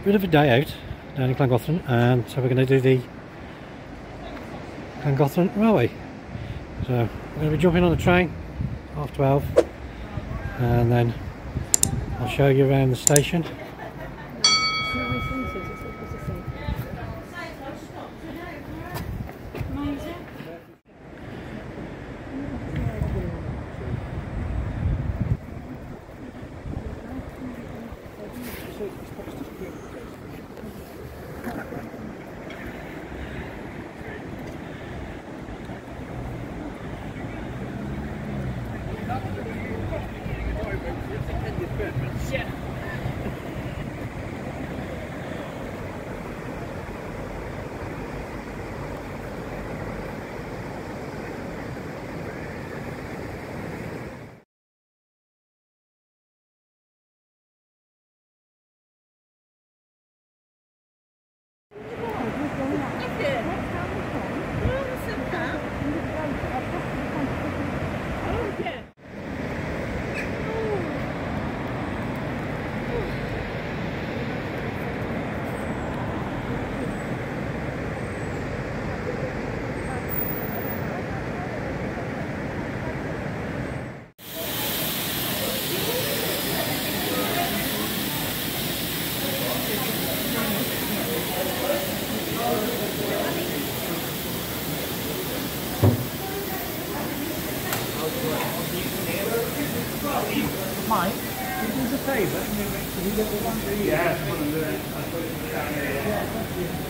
bit of a day out down in Llangollen, and so we're going to do the Llangollen Railway. So we're going to be jumping on the train, 12:30, and then I'll show you around the station. Mike, do us a favour, can you get the one for you? Yeah, I put it down here. Yeah, thank you.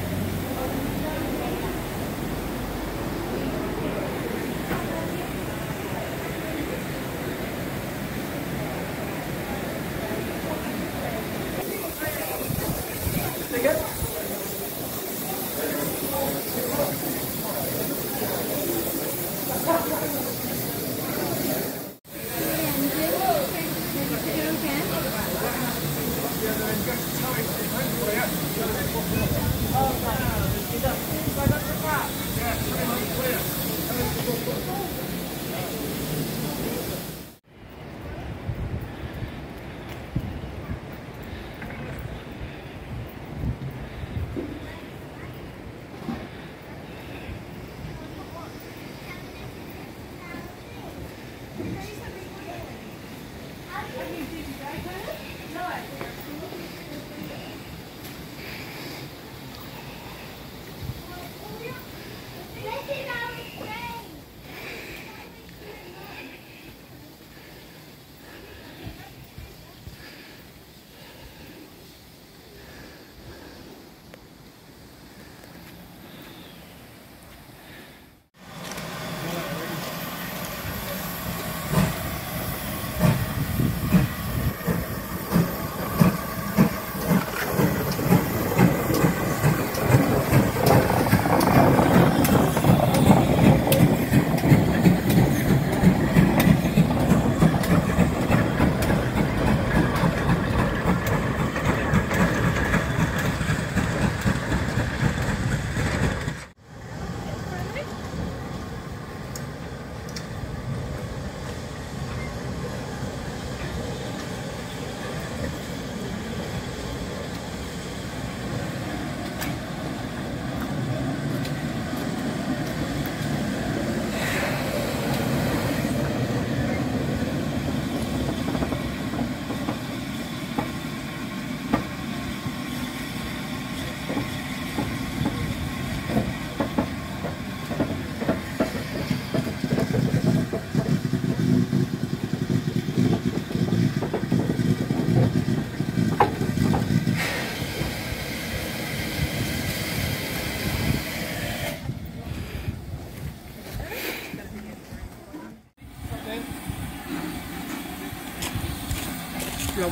Okay.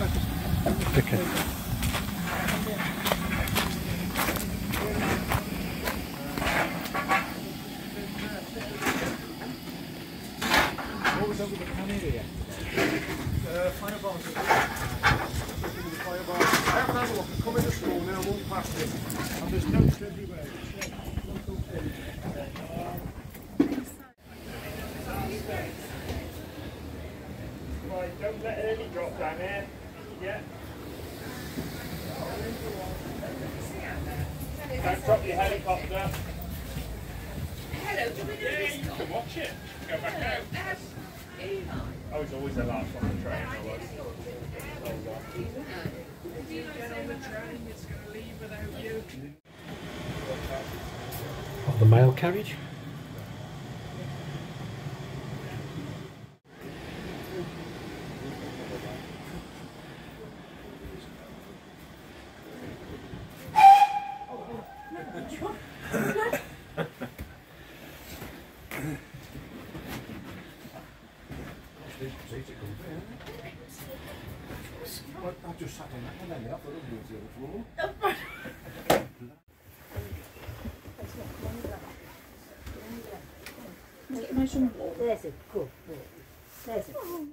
What was over the can here? Fireballs. Fireballs. I have to have a look. I come in the school now, I walk past it, and there's notes everywhere. Right, don't let Ernie drop down here. Yeah. watch it. Go back out. I was always the last one on the train. I was. If you get on the train, it's going to leave without you. The mail carriage. I've just sat on that one then, I thought I was going to the floor. There's a good boy. There's a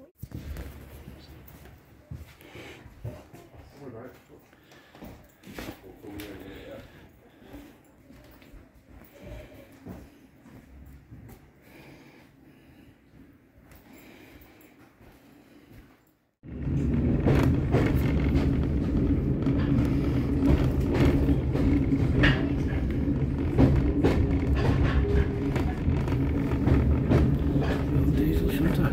Diesel shutter.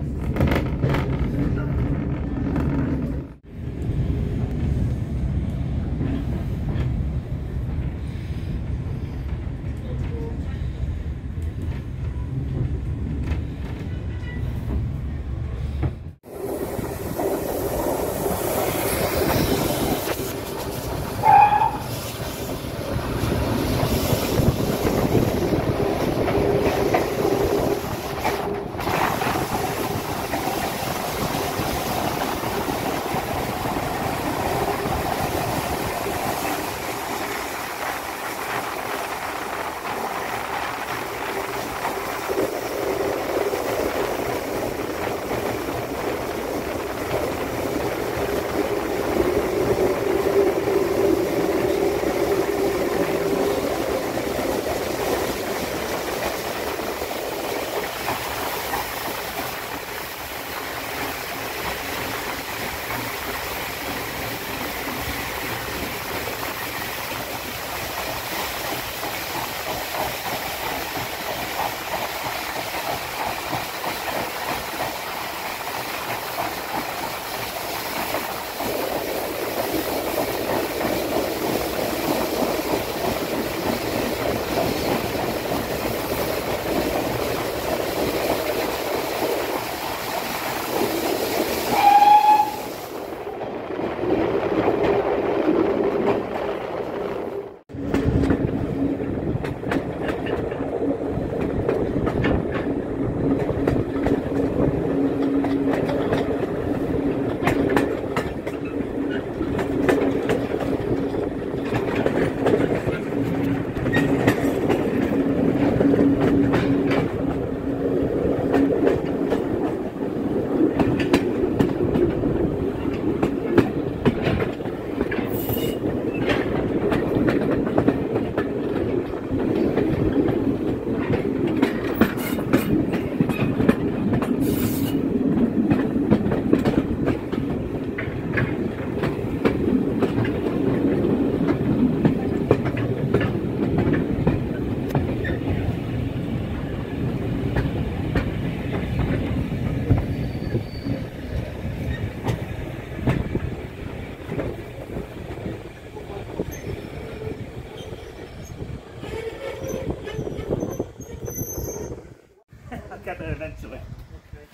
Get there eventually. Okay.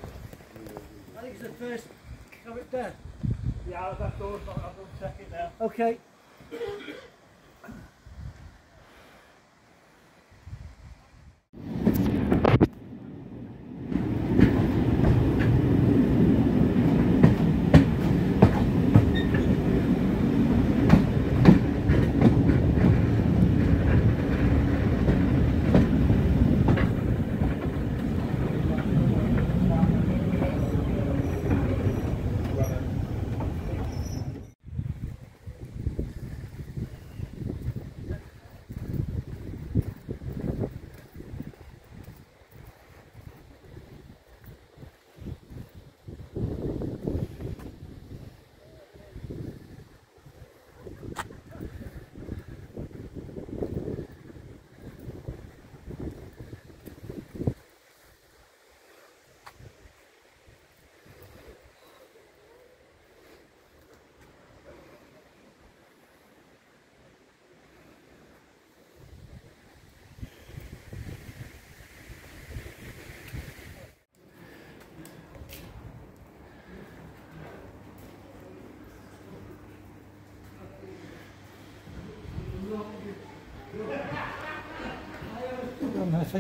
I think it's the first character. Yeah, that door's not. I'll go check it now. Okay. Go on, Matty.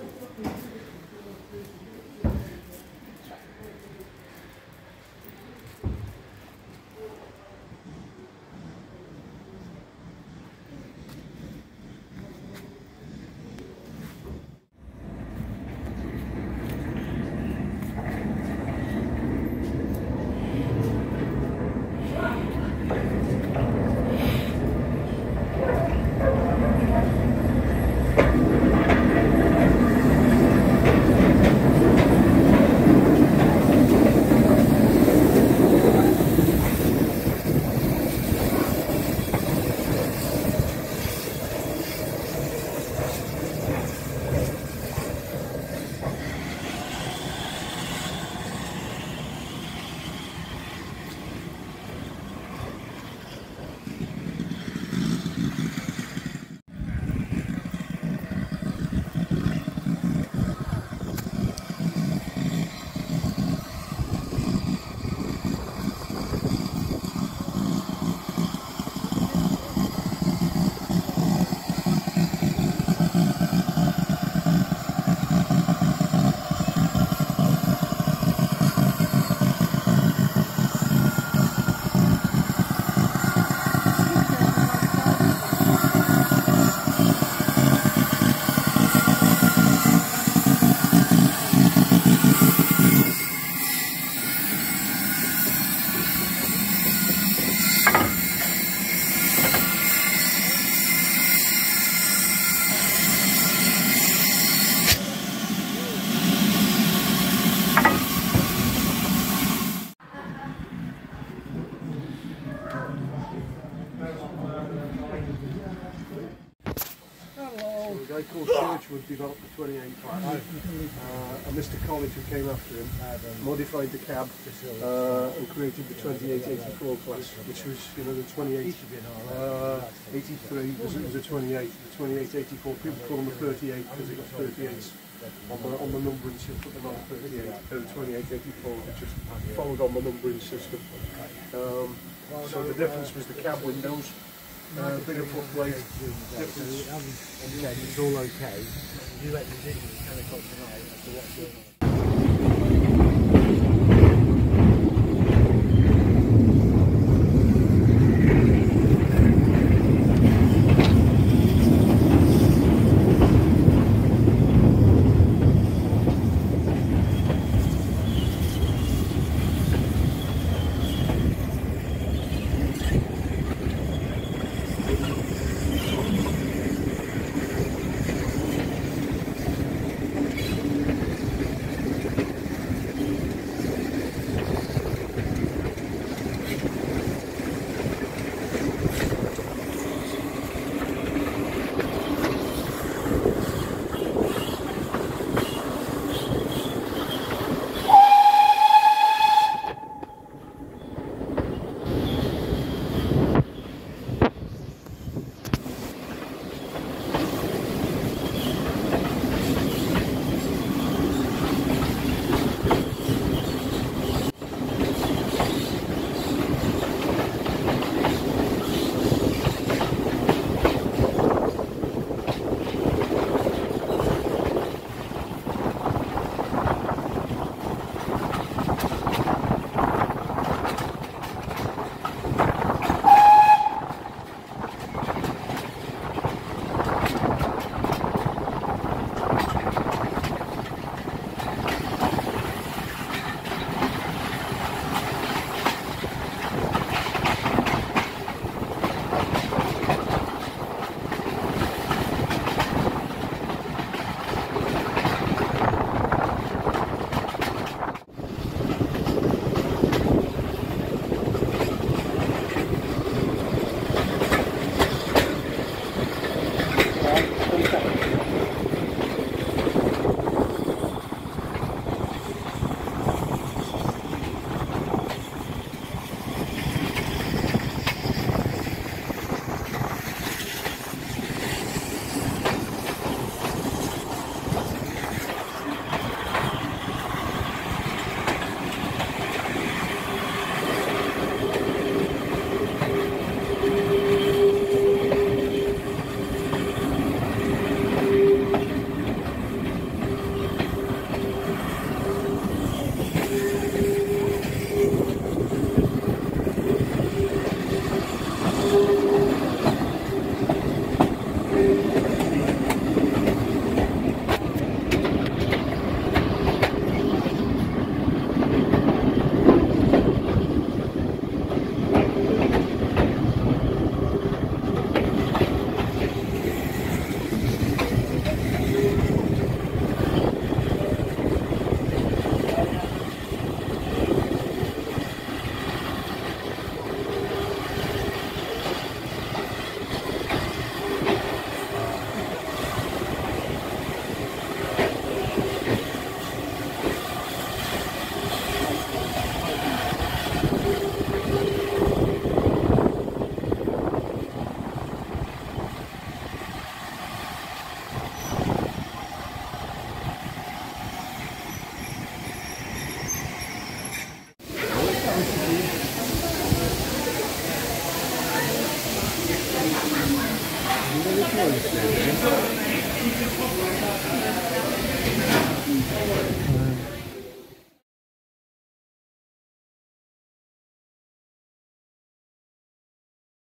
A guy called Churchwood developed the 28 class, and Mr. College, who came after him, modified the cab and created the 2884 class, which was, you know, the 28. 83 was a 28. The 2884, people call them a 38 because it got 38s on the numbering system. Put them on a 38. The 2884, which just followed on the numbering system. So the difference was the cab windows. Bigger footplate. It's all okay. You let me dig at 10 o'clock tonight as to what's going on. And